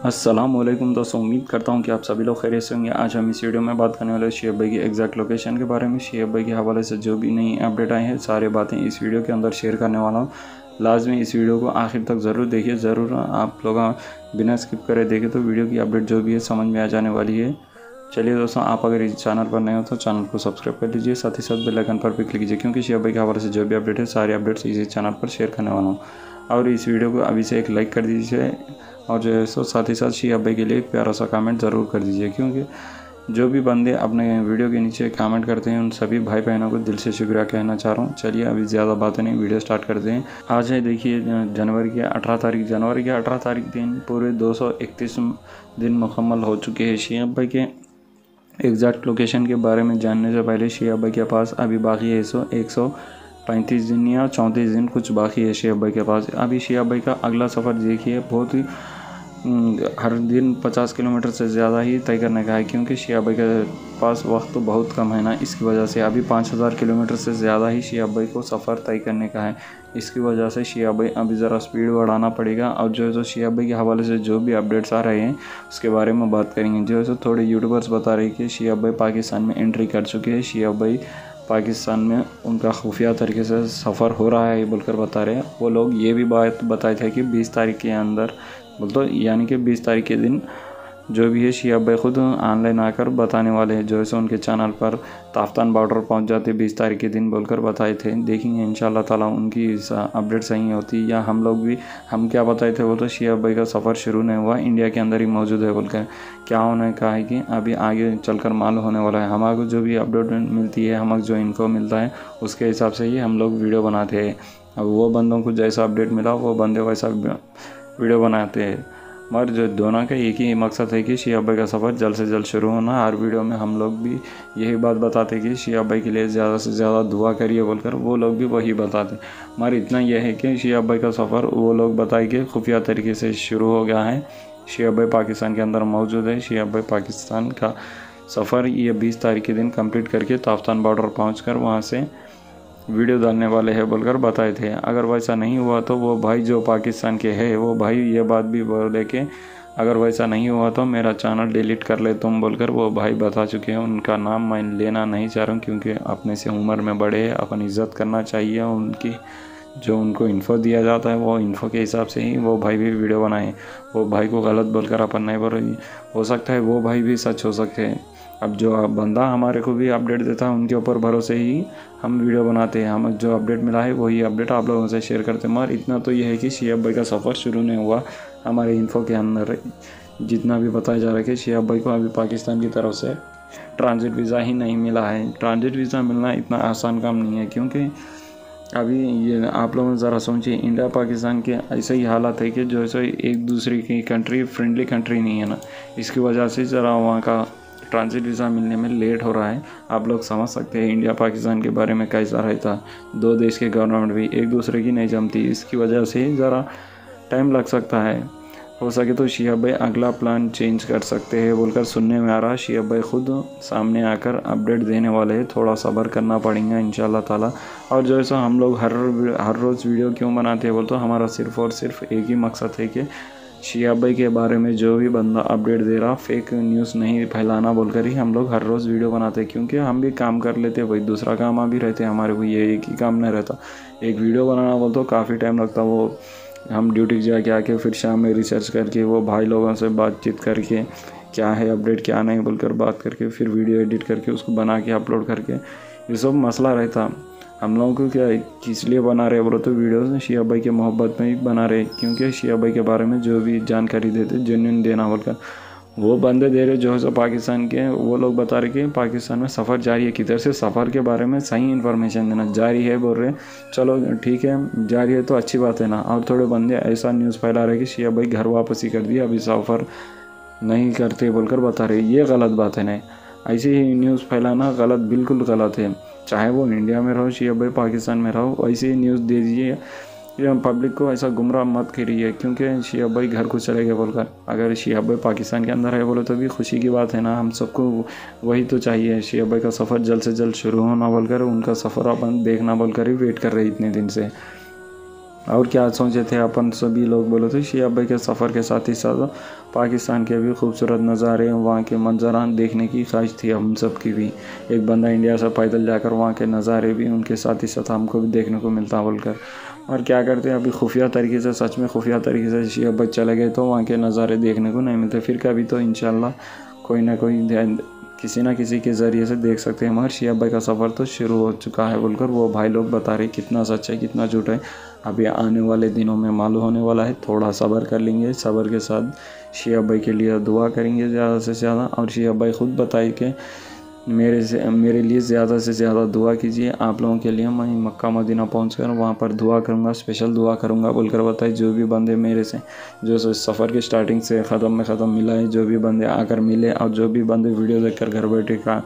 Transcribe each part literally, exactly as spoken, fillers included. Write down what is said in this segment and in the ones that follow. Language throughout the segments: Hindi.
अस्सलामुअलैकुम दोस्तों, उम्मीद करता हूँ कि आप सभी लोग खैरियत से होंगे। आज हम इस वीडियो में बात करने वाले शेब भाई की एग्जैक्ट लोकेशन के बारे में। शेब भाई के हवाले से जो भी नई अपडेट आई है सारी बातें इस वीडियो के अंदर शेयर करने वाला हूँ। लाजमी इस वीडियो को आखिर तक ज़रूर देखिए, ज़रूर आप लोग बिना स्किप करे देखें तो वीडियो की अपडेट जो भी है समझ में आ जाने वाली है। चलिए दोस्तों, आप अगर इस चैनल पर नए हो तो चैनल को सब्सक्राइब कर लीजिए, साथ ही साथ बेल आइकन पर भी क्लिक कीजिए, क्योंकि शेब भाई के हवाले से जो भी अपडेट है सारी अपडेट्स इसी चैनल पर शेयर करने वाला हूँ। और इस वीडियो को अभी से एक लाइक कर दीजिए और जो है सो साथ ही साथ शेब भाई के लिए एक प्यारा सा कमेंट ज़रूर कर दीजिए, क्योंकि जो भी बंदे अपने वीडियो के नीचे कमेंट करते हैं उन सभी भाई बहनों को दिल से शुक्रिया कहना चाह रहा हूँ। चलिए अभी ज़्यादा बातें नहीं, वीडियो स्टार्ट करते हैं। आज है देखिए जनवरी के अठारह तारीख जनवरी के अठारह तारीख दिन पूरे दो सौ इकतीस दिन मुकम्मल हो चुके हैं। शेब भाई के एग्जैक्ट लोकेशन के बारे में जानने से पहले शेब भाई के पास अभी बाकी है सो एक सौ पैंतीस दिन या चौंतीस दिन कुछ बाकी है शेब भाई के पास। अभी शेब भाई का अगला सफ़र देखिए बहुत ही हर दिन पचास किलोमीटर से ज़्यादा ही तय करने का है, क्योंकि शेब भाई के पास वक्त तो बहुत कम है ना। इसकी वजह से अभी पाँच हज़ार किलोमीटर से ज़्यादा ही शेब भाई को सफ़र तय करने का है। इसकी वजह से शेब भाई अभी ज़रा स्पीड बढ़ाना पड़ेगा। और जो है तो शेब भाई के हवाले से जो भी अपडेट्स आ रहे हैं उसके बारे में बात करेंगे। जो है तो थोड़े यूट्यूबर्स बता रहे हैं कि शेब भाई पाकिस्तान में एंट्री कर चुके हैं, शेब भाई पाकिस्तान में उनका खुफिया तरीके से सफ़र हो रहा है बोलकर बता रहे हैं। वो लोग ये भी बात बताए थे कि बीस तारीख के अंदर बोल तो यानी कि बीस तारीख के दिन जो भी है शेब भाई खुद ऑनलाइन आकर बताने वाले हैं। जो है सो उनके चैनल पर ताफ्तान बॉर्डर पहुंच जाते बीस तारीख के दिन बोलकर बताए थे। देखेंगे इंशाल्लाह ताला उनकी अपडेट सही होती या हम लोग भी हम क्या बताए थे वो तो शेब भाई का सफ़र शुरू नहीं हुआ, इंडिया के अंदर ही मौजूद है बोलकर क्या होने का है कि अभी आगे चलकर मालूम होने वाला है। हमारे जो भी अपडेट मिलती है, हमारे जो इन्फो मिलता है उसके हिसाब से ही हम लोग वीडियो बनाते हैं। अब वो बंदों को जैसा अपडेट मिला वो बंदे वैसा वीडियो बनाते हैं, मगर जो दोनों का एक ही मकसद है कि शेब भाई का सफ़र जल्द से जल्द शुरू होना। हर वीडियो में हम लोग भी यही बात बताते कि शेब भाई के लिए ज़्यादा से ज़्यादा दुआ करिए बोलकर वो लोग भी वही बताते। मगर इतना यह है कि शेब भाई का सफ़र वो लोग बताए कि खुफिया तरीके से शुरू हो गया है। शेब भाई पाकिस्तान के अंदर मौजूद है। शेब भाई पाकिस्तान का सफ़र ये बीस तारीख के दिन कंप्लीट करके ताफ्तान बॉर्डर पहुँच कर वहाँ से वीडियो डालने वाले हैं बोलकर बताए थे। अगर वैसा नहीं हुआ तो वो भाई जो पाकिस्तान के है वो भाई ये बात भी बोले कि अगर वैसा नहीं हुआ तो मेरा चैनल डिलीट कर ले तुम बोलकर वो भाई बता चुके हैं। उनका नाम मैं लेना नहीं चाह रहा हूँ, क्योंकि अपने से उम्र में बड़े हैं, अपन इज़्ज़त करना चाहिए उनकी। जो उनको इन्फो दिया जाता है वो इन्फो के हिसाब से ही वो भाई भी वीडियो बनाए। वो भाई को गलत बोलकर अपन नहीं बोल रही, हो सकता है वो भाई भी सच हो सकते हैं। अब जो बंदा हमारे को भी अपडेट देता है उनके ऊपर भरोसे ही हम वीडियो बनाते हैं। हम जो अपडेट मिला है वही अपडेट आप लोगों से शेयर करते हैं। मगर इतना तो ये है कि शेब भाई का सफ़र शुरू नहीं हुआ। हमारे इन्फो के अंदर जितना भी बताया जा रहा है कि शेब भाई को अभी पाकिस्तान की तरफ से ट्रांजिट वीज़ा ही नहीं मिला है। ट्रांजिट वीज़ा मिलना इतना आसान काम नहीं है, क्योंकि अभी ये आप लोग ज़रा सोचिए, इंडिया पाकिस्तान के ऐसे ही हालात है कि जो है एक दूसरे की कंट्री फ्रेंडली कंट्री नहीं है ना। इसकी वजह से ज़रा वहाँ का ट्रांजिट वीज़ा मिलने में लेट हो रहा है। आप लोग समझ सकते हैं इंडिया पाकिस्तान के बारे में कैसा रहता, दो देश के गवर्नमेंट भी एक दूसरे की नहीं जमती। इसकी वजह से ज़रा टाइम लग सकता है। हो सके तो शेब भाई अगला प्लान चेंज कर सकते हैं बोलकर सुनने में आ रहा। शेब भाई खुद सामने आकर अपडेट देने वाले हैं, थोड़ा सब्र करना पड़ेगा इंशाल्लाह ताला। और जो है सो हम लोग हर हर रोज़ वीडियो क्यों बनाते हैं बोल तो हमारा सिर्फ़ और सिर्फ एक ही मकसद है कि शेब भाई के बारे में जो भी बंदा अपडेट दे रहा फेक न्यूज़ नहीं फैलाना बोलकर ही हम लोग हर रोज़ वीडियो बनाते हैं। क्योंकि हम भी काम कर लेते हैं, वही दूसरा काम आ भी रहते हैं हमारे को, ये एक ही काम नहीं रहता। एक वीडियो बनाना बोल तो काफ़ी टाइम लगता, वो हम ड्यूटी जाके आके फिर शाम में रिसर्च करके वो भाई लोगों से बातचीत करके क्या है अपडेट क्या नहीं बोलकर बात करके फिर वीडियो एडिट करके उसको बना के अपलोड करके ये सब मसला रहता। हम लोगों को क्या किस लिए बना रहे बोलो तो वीडियोस शेब भाई के मोहब्बत में ही बना रहे, क्योंकि शेब भाई के बारे में जो भी जानकारी देते जेन्युइन देना बोलकर वो बंदे दे रहे जो है सो पाकिस्तान के। वो लोग बता रहे कि पाकिस्तान में सफ़र जारी है, किधर से सफ़र के बारे में सही इन्फॉर्मेशन देना। जारी है बोल रहे, चलो ठीक है जारी है तो अच्छी बात है ना। और थोड़े बंदे ऐसा न्यूज़ फैला रहे कि शेब भाई घर वापसी कर दिया, अभी सफ़र नहीं करते बोलकर बता रहे। ये गलत बात है। नहीं, ऐसे ही न्यूज़ फैलाना गलत, बिल्कुल गलत है। चाहे वो इंडिया में रहो शेब भाई पाकिस्तान में रहो, ऐसे ही न्यूज़ दे दीजिए। ये पब्लिक को ऐसा गुमराह मत करिए, क्योंकि शेब भाई घर को चले गए बोलकर। अगर शेब भाई पाकिस्तान के अंदर है बोलो तो भी खुशी की बात है ना। हम सबको वही तो चाहिए, शेब भाई का सफ़र जल्द से जल्द शुरू होना बोलकर, उनका सफ़र अपन देखना बोलकर ही वेट कर रहे इतने दिन से। और क्या सोचे थे अपन सभी लोग, बोले थे शिहाब भाई के सफ़र के साथ ही साथ पाकिस्तान के भी खूबसूरत नज़ारे, वहाँ के मंजरान देखने की ख्वाहिश थी हम सब की भी। एक बंदा इंडिया से पैदल जाकर वहाँ के नज़ारे भी उनके साथ ही साथ हमको भी देखने को मिलता बोलकर। और क्या करते हैं, अभी खुफिया तरीके से, सच में खुफिया तरीके से शिहाब भाई चले गए तो वहाँ के नज़ारे देखने को नहीं मिलते। फिर कभी तो इंशाल्लाह कोई ना कोई किसी ना किसी के ज़रिए से देख सकते हैं। मगर शिहाब भाई का सफ़र तो शुरू हो चुका है बोलकर वो भाई लोग बता रहे, कितना सच है कितना झूठ है अभी आने वाले दिनों में मालूम होने वाला है। थोड़ा सब्र कर लेंगे, सब्र के साथ शिहाब भाई के लिए दुआ करेंगे ज़्यादा से ज़्यादा। और शिहाब भाई ख़ुद बताए कि मेरे से मेरे लिए ज़्यादा से ज़्यादा दुआ कीजिए आप लोगों के लिए, मैं मक्का मदीना पहुँच कर वहाँ पर दुआ करूँगा, स्पेशल दुआ करूँगा बोलकर बताए। जो भी बंदे मेरे से जो सफ़र के स्टार्टिंग से ख़त्म में ख़त्म मिला है, जो भी बंदे आकर मिले और जो भी बंदे वीडियो देखकर घर बैठे का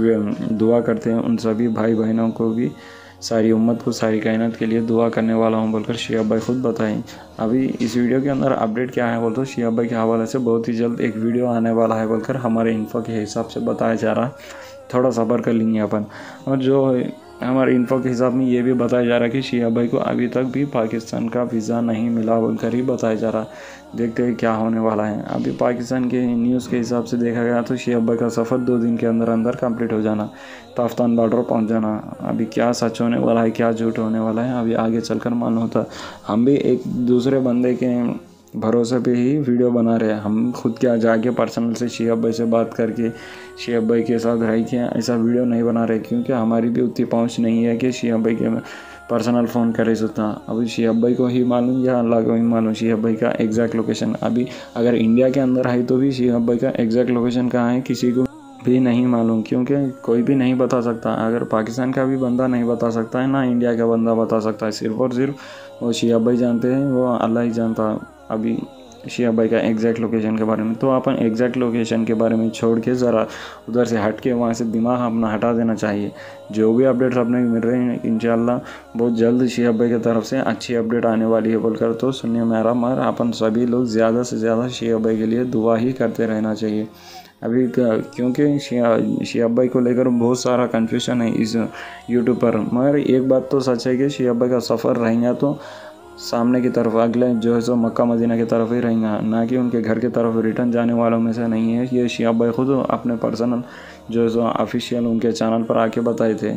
दुआ करते हैं, उन सभी भाई बहनों को भी, सारी उम्मत को, सारी कायनात के लिए दुआ करने वाला हूं बोलकर शिहाब भाई ख़ुद बताएं। अभी इस वीडियो के अंदर अपडेट क्या है बोल तो शिहाब भाई के हवाले से बहुत ही जल्द एक वीडियो आने वाला है बोलकर हमारे इन्फो के हिसाब से बताया जा रहा है। थोड़ा सब्र कर लेंगे अपन। और जो हमारे इन्फो के हिसाब में ये भी बताया जा रहा है कि शिहाब भाई को अभी तक भी पाकिस्तान का वीज़ा नहीं मिला बोलकर ही बताया जा रहा है। देखते हैं क्या होने वाला है। अभी पाकिस्तान के न्यूज़ के हिसाब से देखा गया तो शिहाब भाई का सफ़र दो दिन के अंदर अंदर कंप्लीट हो जाना, ताफ्तान बॉर्डर पहुंच जाना। अभी क्या सच होने वाला है क्या झूठ होने वाला है अभी आगे चलकर मालूम होता। हम भी एक दूसरे बंदे के भरोसे पे ही वीडियो बना रहे हैं, हम खुद क्या जाके पर्सनल से शिहाब भाई से बात करके शिहाब भाई के साथ रह के ऐसा वीडियो नहीं बना रहे, क्योंकि हमारी भी उतनी पहुंच नहीं है कि शिहाब भाई के पर्सनल फ़ोन करे उतना। अभी शिहाब भाई को ही मालूम या अल्लाह को ही मालूम शिहाब भाई का एग्जैक्ट लोकेशन। अभी अगर इंडिया के अंदर है तो भी शिहाब भाई का एग्जैक्ट लोकेशन कहाँ है किसी को भी नहीं मालूम, क्योंकि कोई भी नहीं बता सकता। अगर पाकिस्तान का भी बंदा नहीं बता सकता है ना इंडिया का बंदा बता सकता है, सिर्फ और सिर्फ वो शिहाब भाई जानते हैं, वो अल्लाह ही जानता अभी शिहाब भाई का एग्जैक्ट लोकेशन के बारे में। तो अपन एग्जैक्ट लोकेशन के बारे में छोड़ के ज़रा उधर से हट के वहाँ से दिमाग अपना हटा देना चाहिए। जो भी अपडेट्स अपने मिल रहे हैं इंशाल्लाह बहुत जल्द शिहाब भाई की तरफ से अच्छी अपडेट आने वाली है बोलकर तो सुनिए मेरा। मगर अपन सभी लोग ज़्यादा से ज़्यादा शिहाब भाई के लिए दुआ ही करते रहना चाहिए अभी, क्योंकि शिहाब भाई को लेकर बहुत सारा कन्फ्यूजन है इस यूट्यूब पर। मगर एक बात तो सच है कि शिहाब भाई का सफ़र रहेगा तो सामने की तरफ, अगले जो है सो मक्का मदीना की तरफ ही रहेंगे, ना कि उनके घर की तरफ रिटर्न जाने वालों में से नहीं है। ये शिहाब भाई खुद अपने पर्सनल जो है सो ऑफिशियल उनके चैनल पर आके बताए थे।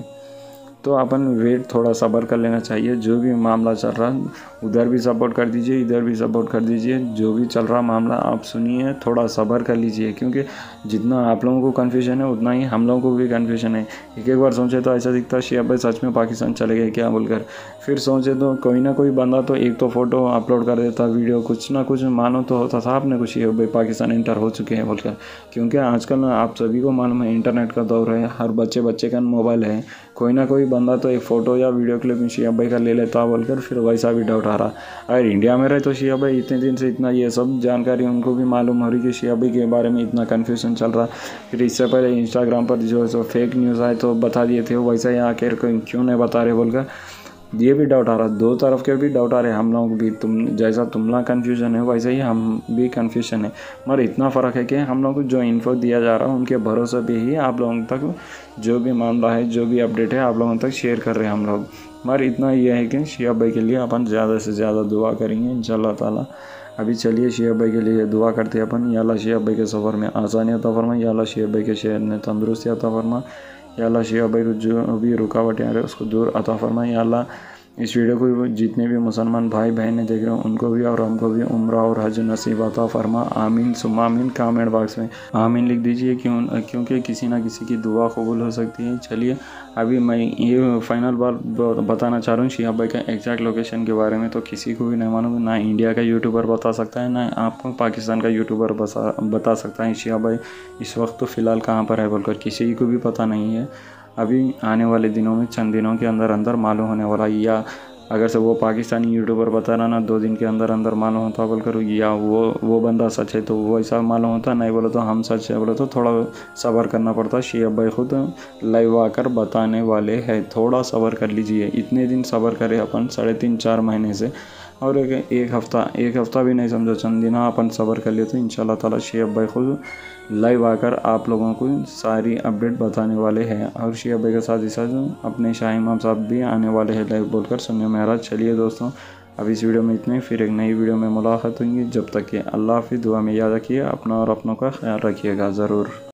तो अपन वेट थोड़ा सब्र कर लेना चाहिए। जो भी मामला चल रहा उधर भी सपोर्ट कर दीजिए, इधर भी सपोर्ट कर दीजिए। जो भी चल रहा मामला आप सुनिए, थोड़ा सब्र कर लीजिए, क्योंकि जितना आप लोगों को कन्फ्यूजन है उतना ही हम लोगों को भी कन्फ्यूजन है। एक एक बार सोचे तो ऐसा दिखता है शिहाब भाई सच में पाकिस्तान चले गए क्या बोलकर, फिर सोचे तो कोई ना कोई बंदा तो एक तो फ़ोटो अपलोड कर देता, वीडियो कुछ ना कुछ मानो तो होता था आपने कुछ शिहाब भाई पाकिस्तान इंटर हो चुके हैं बोलकर। क्योंकि आजकल आप सभी को मालूम है इंटरनेट का दौर है, हर बच्चे बच्चे का मोबाइल है, कोई ना कोई बंदा तो एक फ़ोटो या वीडियो क्लिप में शिहाब भाई का ले लेता बोलकर फिर वैसा भी डाउट आ रहा। अगर इंडिया में रहे तो शिहाब भाई इतने दिन से इतना ये सब जानकारी उनको भी मालूम हो रही कि शिहाब भाई के बारे में इतना कन्फ्यूजन चल रहा। फिर इससे पहले इंस्टाग्राम पर जो है सो फेक न्यूज़ आए तो बता दिए थे, वैसा ही आकर क्यों नहीं बता रहे बोलकर ये भी डाउट आ रहा। दो तरफ के भी डाउट आ रहे हम लोगों को भी। तुम जैसा तुमला कन्फ्यूजन है वैसे ही हम भी कन्फ्यूजन है, मगर इतना फ़र्क है कि हम लोग को जो इन्फो दिया जा रहा है उनके भरोसे पे ही आप लोगों तक जो भी मामला है, जो भी अपडेट है आप लोगों तक शेयर कर रहे हैं हम लोग। मगर इतना यह है कि शिहाब भाई के लिए अपन ज़्यादा से ज़्यादा दुआ करेंगे इंशाल्लाह ताला। अभी चलिए शिहाब भाई के लिए दुआ करते हैं अपन। या अल्लाह शिहाब भाई के सफ़र में आसानी अता फरमा, या अल्लाह शिहाब भाई के शहर में तंदुरुस्ती अता फरमा, या अल्लाह शिहाब भाई जो भी रुकावटें आ रही है उसको दूर अता फरमा। या अल्लाह इस वीडियो को जितने भी मुसलमान भाई बहनें देख रहे हैं उनको भी और हमको भी उम्रा और हज नसीब अता फरमा। आमीन सुम्मा आमीन। कमेंट बॉक्स में आमीन लिख दीजिए, क्यों क्योंकि किसी ना किसी की दुआ कबूल हो सकती है। चलिए अभी मैं ये फाइनल बार बताना चाह रहा हूँ शिहाब भाई का एग्जैक्ट लोकेशन के बारे में, तो किसी को भी नहीं मालूम, ना इंडिया का यूट्यूबर बता सकता है ना आपको पाकिस्तान का यूट्यूबर बता सकता है शिहाब भाई इस वक्त तो फ़िलहाल कहाँ पर है बोलकर किसी को भी पता नहीं है। अभी आने वाले दिनों में चंद दिनों के अंदर अंदर मालूम होने वाला, या अगर से वो पाकिस्तानी यूट्यूबर बता रहा ना दो दिन के अंदर अंदर मालूम होता बोलकर, या वो वो बंदा सच है तो वो ऐसा मालूम होता, नहीं बोले तो हम सच है बोले तो थोड़ा सब्र करना पड़ता। शिहाब भाई खुद लाइव आकर बताने वाले हैं, थोड़ा सब्र कर लीजिए। इतने दिन सब्र करे अपन साढ़े तीन चार महीने से, और एक एक हफ़्ता एक हफ़्ता भी नहीं समझो, चंद दिन अपन सब्र कर लिए तो इंशाल्लाह ताला शिहाब भाई खुद लाइव आकर आप लोगों को सारी अपडेट बताने वाले हैं। और शिहाब भाई के साथ ही साथ अपने शाह इमाम साहब भी आने वाले हैं लाइव बोलकर सुनिए मेरा। चलिए दोस्तों अब इस वीडियो में इतने, फिर एक नई वीडियो में मुलाकात होंगी। जब तक कि अल्लाह हाफ़िज़। दुआ में याद रखिए अपना और अपनों का ख्याल रखिएगा ज़रूर।